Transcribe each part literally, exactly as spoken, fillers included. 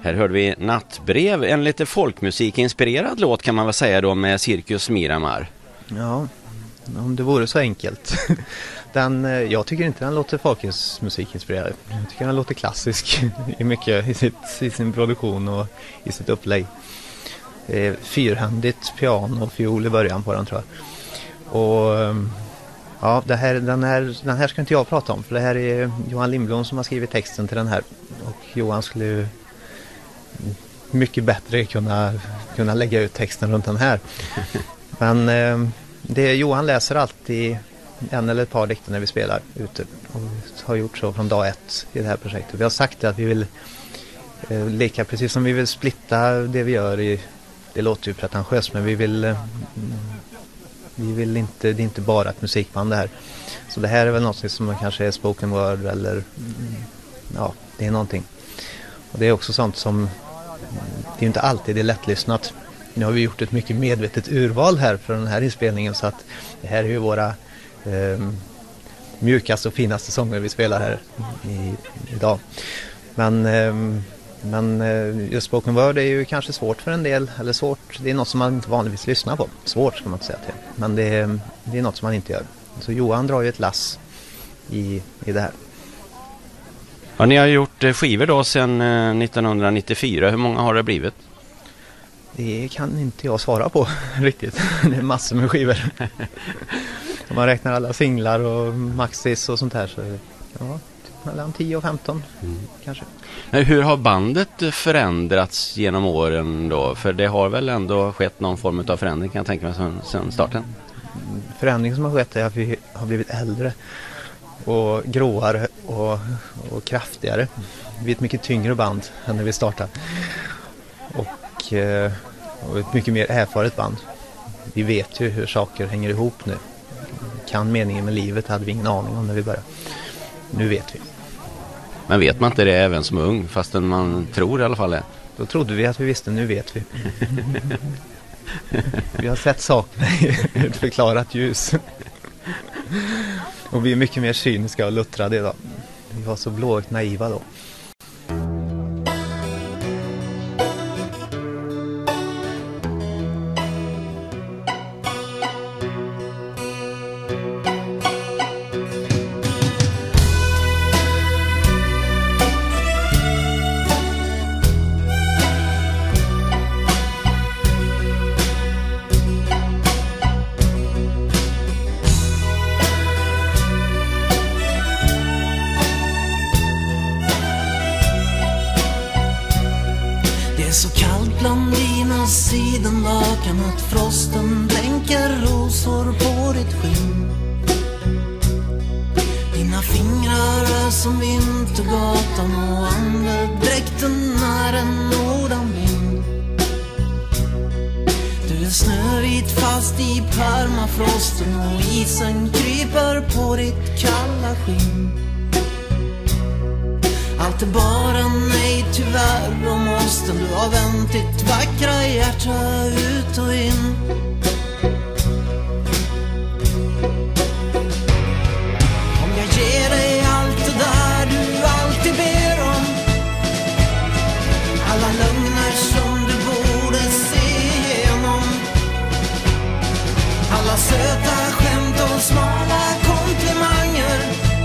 Här hörde vi Nattbrev, en lite folkmusikinspirerad låt kan man väl säga då med Cirkus Miramar. Ja, om det vore så enkelt. Den, jag tycker inte den låter folkmusikinspirerad. Jag tycker den låter klassisk i mycket i, sitt, i sin produktion och i sitt upplägg. Det är fyrhändigt piano och fiol i början på den tror jag. Och ja, det här, den, här, den här ska inte jag prata om för det här är Johan Lindblom som har skrivit texten till den här. Och Johan skulle ju mycket bättre kunna, kunna lägga ut texten runt den här. Men eh, det Johan läser alltid en eller ett par dikter när vi spelar ute och har gjort så från dag ett i det här projektet. Vi har sagt att vi vill eh, leka precis som vi vill splitta det vi gör i, det låter ju pretentiöst men vi vill eh, vi vill inte, det är inte bara ett musikband det här. Så det här är väl något som kanske är spoken word eller ja, det är någonting. Och det är också sånt som det är inte alltid det är lättlyssnat. Nu har vi gjort ett mycket medvetet urval här för den här inspelningen så att det här är ju våra eh, mjukaste och finaste sånger vi spelar här i, idag. Men, eh, men just spoken word är ju kanske svårt för en del, eller svårt, det är något som man inte vanligtvis lyssnar på. Svårt ska man inte säga till, men det är, det är något som man inte gör. Så Johan drar ju ett lass i, i det här. Ja, ni har gjort skivor då sedan nittonhundranittiofyra, hur många har det blivit? Det kan inte jag svara på riktigt. Det är massor med skivor. Om man räknar alla singlar och maxis och sånt här så ja, mellan tio och femton mm. kanske. Hur har bandet förändrats genom åren då? För det har väl ändå skett någon form av förändring kan jag tänka mig sedan, sedan starten. Förändring som har skett är att vi har blivit äldre och gråare och, och kraftigare. Vi är ett mycket tyngre band än när vi startade. Och och ett mycket mer erfaret band. Vi vet ju hur saker hänger ihop nu. Kan meningen med livet hade vi ingen aning om när vi började. Nu vet vi. Men vet man inte det även som ung fastän man tror i alla fall det? Då trodde vi att vi visste, nu vet vi. Vi har sett sakerna i ett förklarat ljus. Och vi är mycket mer cyniska och luttrade idag. Vi var så blågt naiva då. Det är så kallt bland dina sidenlakan att frosten blänker rosor på ditt skinn. Dina fingrar är som vintergatan och andedräkten är en nordanvind. Du är snövit fast i permafrosten och isen kryper på ditt kalla skinn. Allt är bara nej tyvärr och måste du har vänt ditt vackra hjärta ut och in. Om jag ger dig allt det där du alltid ber om, alla lögner som du borde se igenom, alla söta skämt och smala komplimanger,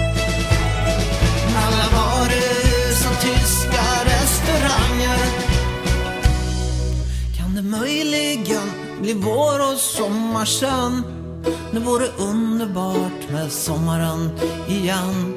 alla varuhus och tyska restauranger. Kan det möjligen bli vår och sommar sen? Det vore underbart med sommaren igen.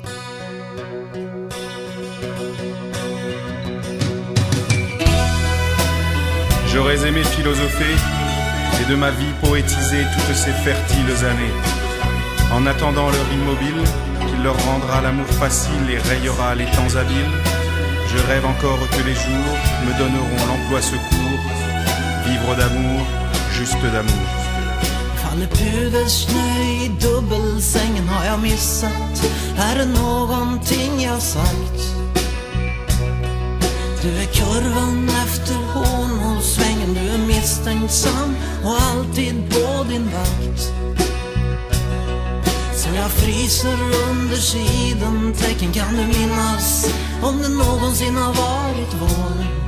J'aurais aimé philosopher et de ma vie poétiser toutes ces fertiles années. En attendant leur immobile, qu'il leur rendra l'amour facile et rayera les temps habiles, je rêve encore que les jours me donneront l'emploi secours, vivre d'amour, juste d'amour. Faller pudersnö i dubbelsängen, har jag missat? Är det någonting jag sagt? Du är kurvan efter honålsvängen, du är misstänksam och alltid på din vakt. Så jag fryser under sidan tecken, kan du minnas om det någonsin har varit vår?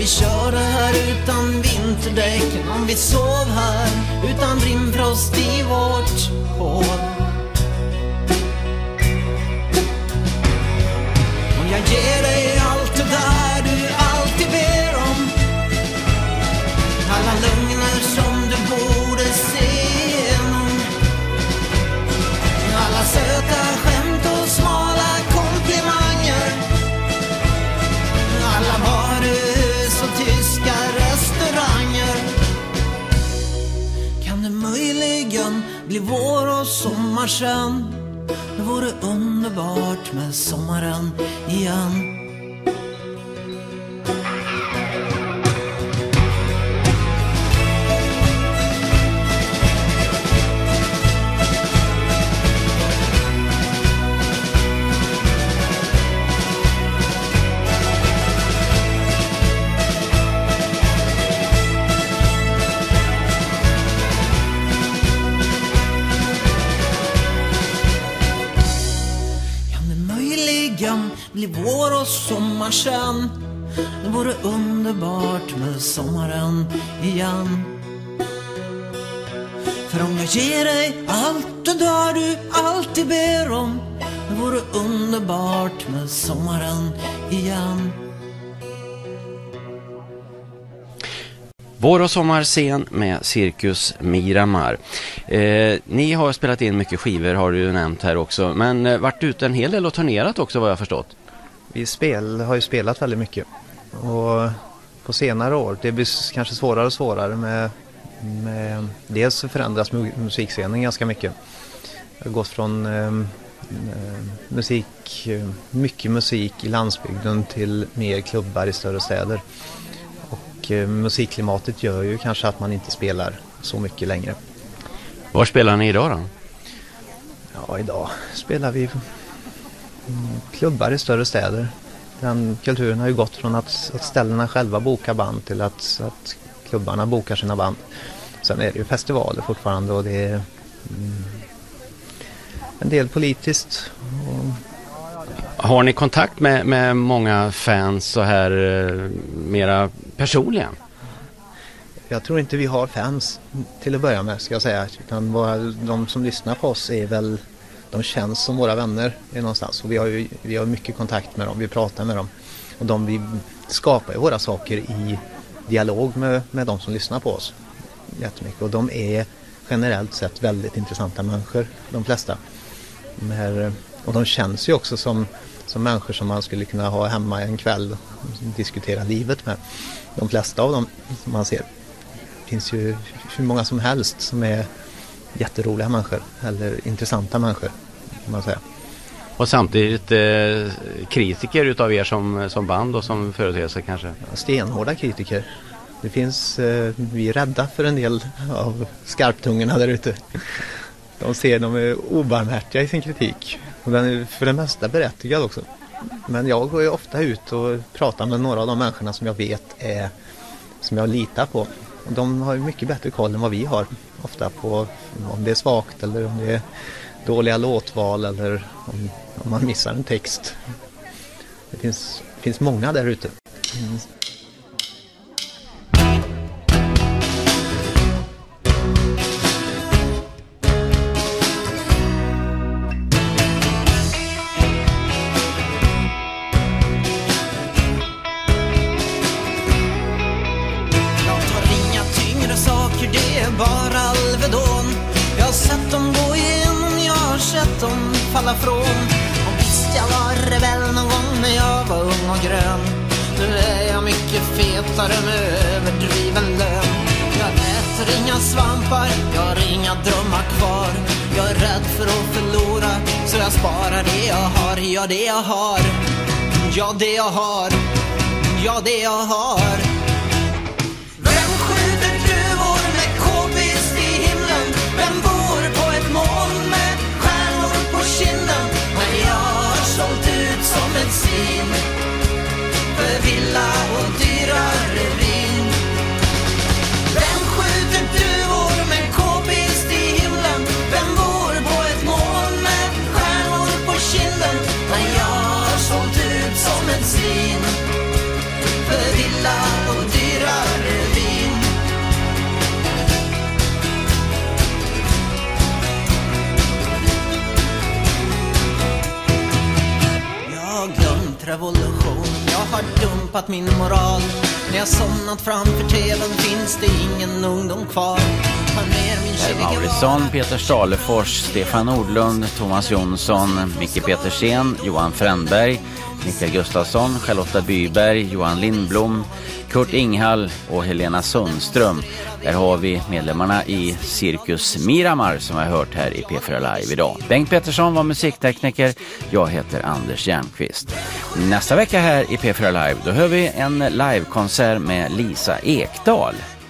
vi körde här utan vinterdäck, om vi sov här utan rimfrost i vårt hår. Och jag ger dig allt det där du alltid ber om, alla lögner som du borde se igenom, alla söta skämt och smala komplimanger, alla varuhus och tyska restauranger. Kan det möjligen bli vår och sommar sen? Det vore underbart med sommaren igen. Blir vår och sommar sen? Det vore underbart med sommaren igen. För om jag ger dig allt det där du alltid ber om, det vore underbart med sommaren igen. Vår och sommarscen med Cirkus Miramar. Eh, ni har spelat in mycket skivor har du ju nämnt här också. Men eh, varit ute en hel del och turnerat också vad jag har förstått. Vi spel, har ju spelat väldigt mycket. Och på senare år, det blir kanske svårare och svårare med, med dels förändras mu- musikscenen ganska mycket. Det har gått från eh, musik, mycket musik i landsbygden till mer klubbar i större städer. Och eh, musikklimatet gör ju kanske att man inte spelar så mycket längre. Var spelar ni idag då? Ja, idag spelar vi klubbar i större städer. Den kulturen har ju gått från att, att ställena själva bokar band till att, att klubbarna bokar sina band. Sen är det ju festivaler fortfarande och det är mm, en del politiskt. Och... Har ni kontakt med, med många fans så här eh, mera personligen? Jag tror inte vi har fans till att börja med, ska jag säga. Utan våra, de som lyssnar på oss är väl, de känns som våra vänner är någonstans. Och vi har ju vi har mycket kontakt med dem, vi pratar med dem. Och de vi skapar ju våra saker i dialog med, med de som lyssnar på oss. Jättemycket. Och de är generellt sett väldigt intressanta människor, de flesta. Här, och de känns ju också som, som människor som man skulle kunna ha hemma en kväll och diskutera livet med. De flesta av dem som man ser. Det finns ju hur många som helst som är jätteroliga människor eller intressanta människor, kan man säga. Och samtidigt eh, kritiker utav er som, som band och som företeelse kanske? Ja, stenhårda kritiker. Det finns, eh, vi är rädda för en del av skarptungorna där ute. De ser de är obarmhärtiga i sin kritik. Och den är för det mesta berättigad också. Men jag går ju ofta ut och pratar med några av de människorna som jag vet är, som jag litar på. Och de har ju mycket bättre koll än vad vi har. Ofta på om det är svagt eller om det är dåliga låtval eller om, om man missar en text. Det finns, finns många där ute. Mm. Falla från. Och visst jag var rebell någon gång när jag var ung och grön. Nu är jag mycket fetare med överdriven lön. Jag äter inga svampar, jag har inga drömmar kvar. Jag är rädd för att förlora, så jag sparar det jag har. Ja det jag har, ja det jag har, ja det jag har. Vem skjuter duvor med k-pist i himlen? Vem bor på ett moln med på kinden? Men jag har sålt ut som en svin för villa och dyrare vin. Vem skjuter duvor med k-pist i himlen? Vem bor på ett moln med stjärnor på kinden? Men jag har sålt ut som en svin för villa och blivit revolution. Jag har dumpat min moral. När jag somnat framför tvn finns det ingen ungdom kvar. Per Maurizon, Peter Stalefors, Stefan Nordlund, Thomas Jonsson, Micke Petersen, Johan Frändberg, Mikael Gustafsson, Charlotta Byberg, Johan Lindblom, Kurt Inghall och Helena Sundström. Där har vi medlemmarna i Cirkus Miramar som jag har hört här i P fyra Live idag. Bengt Pettersson var musiktekniker, jag heter Anders Järnqvist. Nästa vecka här i P fyra Live då hör vi en livekonsert med Lisa Ekdahl.